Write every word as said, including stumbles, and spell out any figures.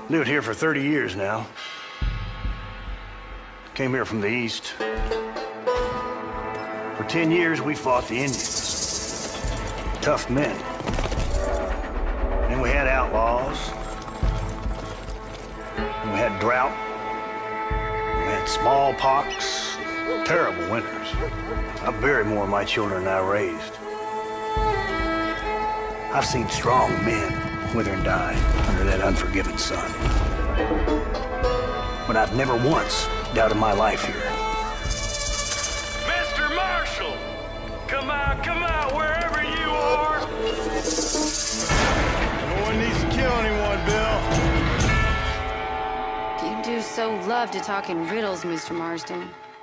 Lived here for thirty years now. Came here from the east. For ten years, we fought the Indians. Tough men. And we had outlaws. And we had drought. We had smallpox. Terrible winters. I buried more of my children than I raised. I've seen strong men wither and die under that unforgiving sun. But I've never once doubted my life here. Mister Marshall! Come out, come out, wherever you are! No one needs to kill anyone, Bill. You do so love to talk in riddles, Mister Marsden.